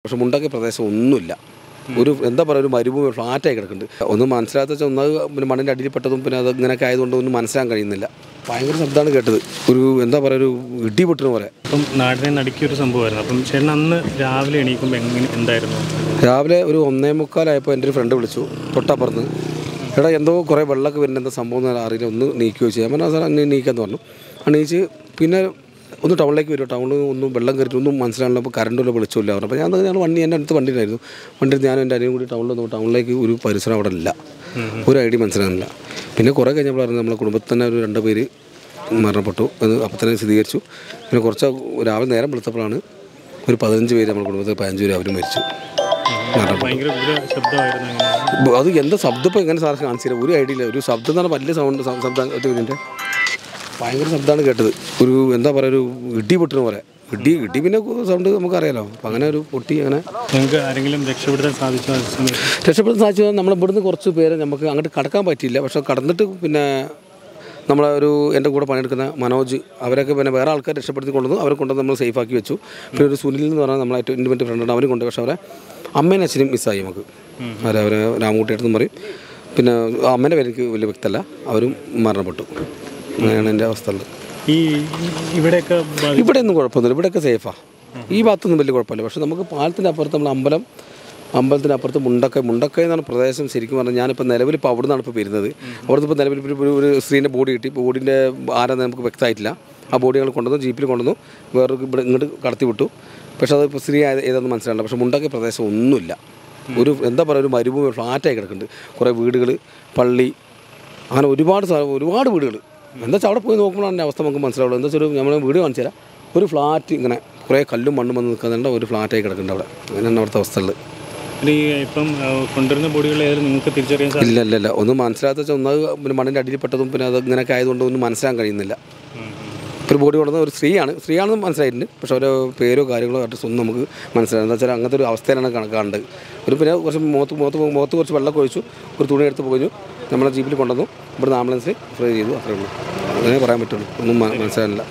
പക്ഷെ മുണ്ടക്കൈ പ്രദേശം ഒന്നുമില്ല. ഒരു എന്താ പറയുക, ഒരു മരുഭൂമി ഫ്ലാറ്റായി കിടക്കുന്നുണ്ട്. ഒന്നും മനസ്സിലാത്ത വെച്ചാൽ ഒന്നത് പിന്നെ മണ്ണിൻ്റെ അടിയിൽപ്പെട്ടതും പിന്നെ അത് ഇങ്ങനെയൊക്കെ ആയതുകൊണ്ട് ഒന്നും മനസ്സിലാക്കാൻ കഴിയുന്നില്ല. ഭയങ്കര ശബ്ദമാണ് കേട്ടത്. ഒരു എന്താ പറയുക, ഒരു ഇടി പൊട്ടുന്ന പോലെ. അപ്പം നാടിനെ നടുക്കിയൊരു സംഭവമായിരുന്നു. അപ്പം ചേട്ടൻ അന്ന് രാവിലെ എണീക്കുമ്പോൾ എന്തായിരുന്നു? രാവിലെ ഒരു 1:45 എൻ്റെ ഒരു ഫ്രണ്ട് വിളിച്ചു തൊട്ടപ്പുറത്ത്. എടാ എന്തോ കുറേ വെള്ളമൊക്കെ വരുന്ന എന്താ സംഭവം എന്ന് അറിയില്ല, ഒന്ന് നീക്കുകയോ ചെയ്യാം. ഞാൻ സാർ അങ്ങനെ നീക്കാന്ന് പറഞ്ഞു. അണീച്ച് പിന്നെ ഒന്ന് ടൗണിലേക്ക് വരും. ടൗണിൽ ഒന്നും വെള്ളം കയറിയിട്ട് ഒന്നും മനസ്സിലാണല്ലോ. അപ്പോൾ കറണ്ടുള്ള വിളിച്ചില്ല പറഞ്ഞു. അപ്പോൾ ഞാൻ വണ്ടി എൻ്റെ അടുത്ത് വണ്ടിയിലായിരുന്നു. വണ്ടിയിൽ ഞാനും എൻ്റെ അനിയും കൂടി ടൗണിലേക്ക് ഒരു പരിസരം അവിടെ ഇല്ല, ഒരു ഐഡിയ മനസ്സിലാകുന്നില്ല. പിന്നെ കുറേ കഴിഞ്ഞപ്പോഴായിരുന്നു നമ്മളെ കുടുംബത്തിൽ തന്നെ ഒരു 2 പേര് മരണപ്പെട്ടു. അത് അപ്പം തന്നെ സ്ഥിരീകരിച്ചു. പിന്നെ കുറച്ച് രാവിലെ നേരം വെളുത്തപ്പോഴാണ് ഒരു 15 പേര് നമ്മുടെ കുടുംബത്തിൽ 15 പേര് അവരും മരിച്ചു. അത് എന്താ ശബ്ദം ഇപ്പോൾ എങ്ങനെ സാർക്ക് കാണിച്ചില്ല, ഒരു ഐഡിയ ഇല്ല. ഒരു ശബ്ദം എന്ന് പറഞ്ഞാൽ വലിയ ശബ്ദം ഇതിൻ്റെ ഭയങ്കര ശബ്ദമാണ് കേട്ടത്. ഒരു എന്താ പറയുക, ഒരു ഇടി പൊട്ടുന്ന പോലെ. ഇടി പിന്നെ സൗണ്ട് നമുക്കറിയാലോ. അപ്പം അങ്ങനെ ഒരു പൊട്ടി. അങ്ങനെ ആരെങ്കിലും രക്ഷപ്പെടുത്താൻ സാധിച്ചു. നമ്മളിവിടുന്ന് കുറച്ച് പേര് നമുക്ക് അങ്ങോട്ട് കടക്കാൻ പറ്റിയില്ല. പക്ഷെ കടന്നിട്ട് പിന്നെ നമ്മളെ എൻ്റെ കൂടെ പണിയെടുക്കുന്ന മനോജ് അവരൊക്കെ പിന്നെ വേറെ ആൾക്കാർ രക്ഷപ്പെടുത്തി കൊണ്ടുവന്നു. അവരെ കൊണ്ടുവന്ന് നമ്മൾ സേഫാക്കി വെച്ചു. പിന്നെ ഒരു സുനിൽ എന്ന് പറഞ്ഞാൽ നമ്മളെ ഏറ്റവും ഇൻറ്റിമേറ്റ് ഫ്രണ്ടാണ്, അവരും കൊണ്ട്. പക്ഷേ അവരെ അമ്മേനും അച്ഛനും മിസ്സായി നമുക്ക്. അവരെ രാമൂട്ടിയെടുത്തും പറയും. പിന്നെ അമ്മേൻ്റെ പേര് എനിക്ക് വലിയ വ്യക്തമല്ല, അവരും മരണപ്പെട്ടു. അങ്ങനെയാണ് എൻ്റെ അവസ്ഥകൾ. ഇവിടെയൊന്നും കുഴപ്പമൊന്നുമില്ല, ഇവിടെയൊക്കെ സേഫാണ്. ഈ ഭാഗത്തൊന്നും വലിയ കുഴപ്പമില്ല. പക്ഷേ നമുക്ക് പാലത്തിൻ്റെ അപ്പുറത്ത് നമ്മൾ അമ്പലത്തിനപ്പുറത്ത് മുണ്ടക്കൈ എന്ന് പറഞ്ഞ പ്രദേശം ശരിക്കും പറഞ്ഞാൽ ഞാനിപ്പോൾ നിലവിൽ ഇപ്പോൾ അവിടെ നിന്നാണ് ഇപ്പോൾ വരുന്നത്. അവിടുത്തെ ഇപ്പോൾ നിലവിൽ ഒരു സ്ത്രീൻ്റെ ബോഡി കിട്ടി. ബോഡിൻ്റെ ആരാന്ന് നമുക്ക് വ്യക്തമായിട്ടില്ല. ആ ബോഡി ഞങ്ങൾ കൊണ്ടുവന്നു, ജീപ്പിൽ കൊണ്ടുവന്നു, വേറൊരു ഇവിടെ ഇങ്ങോട്ട് കടത്തി വിട്ടു. പക്ഷേ അത് ഇപ്പോൾ സ്ത്രീ ഏതാണെന്ന് മനസ്സിലായില്ല. പക്ഷേ മുണ്ടക്കൈ പ്രദേശം ഒന്നുമില്ല. ഒരു എന്താ പറയുക, ഒരു മരുഭൂമി ഫ്ലാറ്റായി കിടക്കുന്നുണ്ട്. കുറേ വീടുകൾ, പള്ളി, അങ്ങനെ ഒരുപാട് വീടുകൾ. എന്താ വെച്ചാൽ അവിടെ പോയി നോക്കുമ്പോഴാണ് അവസ്ഥ നമുക്ക് മനസ്സിലാവുള്ളൂ. എന്താ വെച്ചാൽ നമ്മൾ വീട് കാണിച്ചു തരാം. ഒരു ഫ്ലാറ്റ് ഇങ്ങനെ കുറേ കല്ലും മണ്ണും വന്ന് നിൽക്കുന്നുണ്ട്. ഒരു ഫ്ലാറ്റായി കിടക്കുന്നുണ്ട് അവിടെ. അങ്ങനെയാണ് അവിടുത്തെ അവസ്ഥകൾ. ഇപ്പം കൊണ്ടുവരുന്ന ബോഡികൾ നിങ്ങൾക്ക് തിരിച്ചറിയാൻ ഇല്ല. ഒന്നും മനസ്സിലാത്ത വെച്ചാൽ ഒന്നത് പിന്നെ മണ്ണിൻ്റെ അടിയിൽപ്പെട്ടതും പിന്നെ അത് ഇങ്ങനെയൊക്കെ ആയതുകൊണ്ട് ഒന്നും മനസ്സിലാക്കാൻ കഴിയുന്നില്ല. ഒരു ബോഡി കൊണ്ടുവന്ന ഒരു സ്ത്രീയാണെന്ന് മനസ്സിലായിട്ടുണ്ട്. പക്ഷേ ഓരോ പേരോ കാര്യങ്ങളോ അഡ്രസ്സ് ഒന്നും നമുക്ക് മനസ്സിലായി. എന്താ വെച്ചാൽ അങ്ങനത്തെ ഒരു അവസ്ഥയിലാണ് കാണേണ്ടത്. പിന്നെ കുറച്ച് മുഖത്ത് കുറച്ച് വെള്ളം ഒഴിച്ചു, ഒരു തുണി എടുത്ത് പോയി നമ്മളെ ജീപ്പിൽ കൊണ്ടുവന്നു. ഇവിടുന്ന് ആംബുലൻസിൽ ഫ്രൈ ചെയ്തു. അത്രേ ഉള്ളൂ. അങ്ങനെ പറയാൻ പറ്റുള്ളൂ. ഒന്നും മനസ്സിലായില്ല.